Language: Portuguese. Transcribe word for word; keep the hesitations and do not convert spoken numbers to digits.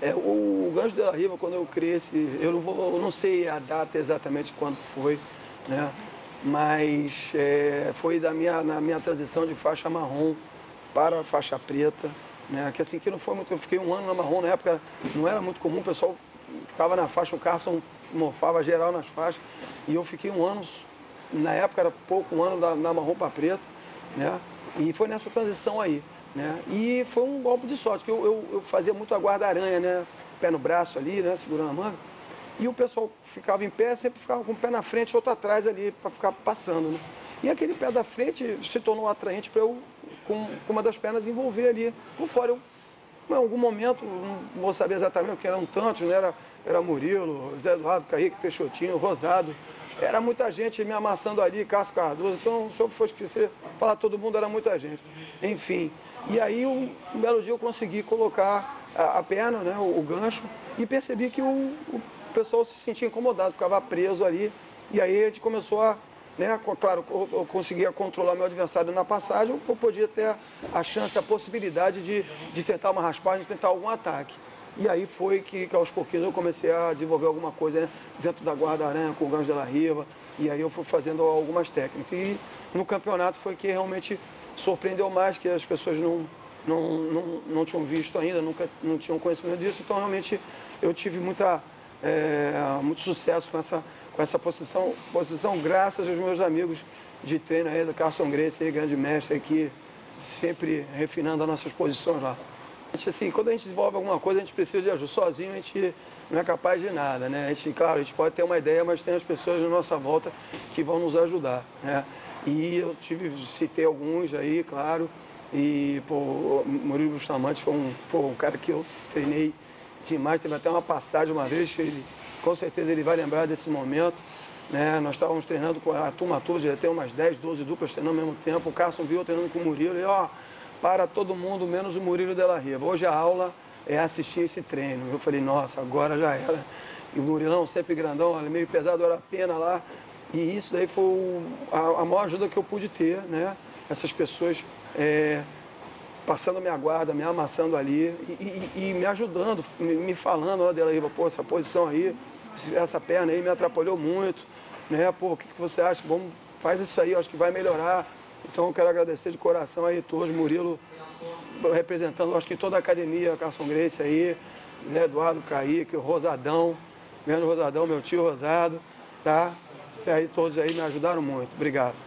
É, o, o Gancho de la Riva, quando eu cresci, eu não, vou, eu não sei a data exatamente quando foi, né? Mas é, foi da minha, na minha transição de faixa marrom para a faixa preta, né? Que assim, que não foi muito, eu fiquei um ano na marrom, na época não era muito comum, o pessoal ficava na faixa, o Carson morfava geral nas faixas, e eu fiquei um ano, na época era pouco, um ano da, da marrom para preta, né? E foi nessa transição aí, né? E foi um golpe de sorte, que eu, eu, eu fazia muito a guarda-aranha, né? Pé no braço ali, né? Segurando a manga. E o pessoal ficava em pé, sempre ficava com o pé na frente e outro atrás ali, para ficar passando, né? E aquele pé da frente se tornou atraente para eu, com, com uma das pernas, envolver ali por fora. Eu, em algum momento, não vou saber exatamente porque eram tantos, né? Era, era Murilo, Zé Eduardo, Kaique, Peixotinho, Rosado. Era muita gente me amassando ali, Cássio Cardoso. Então, se eu for esquecer, falar todo mundo, era muita gente. Enfim. E aí, um, um belo dia, eu consegui colocar a, a perna, né? O, o gancho, e percebi que o, o pessoal se sentia incomodado, ficava preso ali. E aí, a gente começou a... Né? Claro, eu conseguia controlar meu adversário na passagem, eu podia ter a chance, a possibilidade de, de tentar uma raspagem, de tentar algum ataque. E aí foi que, que aos pouquinhos eu comecei a desenvolver alguma coisa, né? Dentro da guarda-aranha, com o Gancho de la Riva, e aí eu fui fazendo algumas técnicas. E no campeonato foi que realmente surpreendeu mais, que as pessoas não, não, não, não tinham visto ainda, nunca não tinham conhecimento disso, então realmente eu tive muita, é, muito sucesso com essa com essa posição, posição graças aos meus amigos de treino aí, do Carson Gracie, aí, grande mestre aqui, sempre refinando as nossas posições lá. A gente, assim, quando a gente desenvolve alguma coisa, a gente precisa de ajuda. Sozinho a gente não é capaz de nada, né? A gente, claro, a gente pode ter uma ideia, mas tem as pessoas na nossa volta que vão nos ajudar, né? E eu tive, citei alguns aí, claro, e, pô, o Murilo Bustamante foi um, pô, um cara que eu treinei demais, teve até uma passagem uma vez, ele... Com certeza ele vai lembrar desse momento, né? Nós estávamos treinando com a turma toda, já tem umas dez, doze duplas treinando ao mesmo tempo. O Carson viu eu treinando com o Murilo e, ó, para todo mundo, menos o Murilo de la Riva. Hoje a aula é assistir esse treino. Eu falei, nossa, agora já era. E o Murilão, sempre grandão, meio pesado, era a pena lá. E isso daí foi o, a, a maior ajuda que eu pude ter, né? Essas pessoas é, passando minha guarda, me amassando ali e, e, e me ajudando, me, me falando, ó, de la Riva, pô, essa posição aí, essa perna aí me atrapalhou muito, né? Pô, o que, que você acha? Vamos, faz isso aí, eu acho que vai melhorar. Então eu quero agradecer de coração aí todos, Murilo representando, acho que toda a academia, Carson Gracie aí, Zé Eduardo, Kaique, o Rosadão, grande Rosadão, meu tio Rosado, tá? E aí todos aí me ajudaram muito. Obrigado.